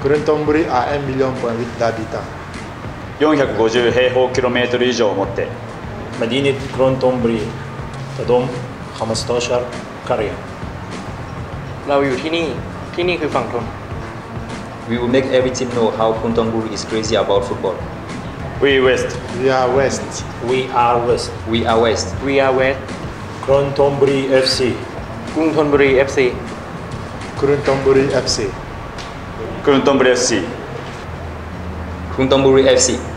Krungthonburi a 1 million d'habitants. 450平方キロメートル以上を持って مدينة كرونتونبري تضم 15 قرية เราอยู่ที่นี่คือฝั่งทน We will make every team know how Krungthonburi is crazy about football. We West We are West. We are West We are West. We are West كرونتونبري FC กรุงธนบุรี FC Krungthonburi FC. クルントンブリ FC Krungthonburi FC.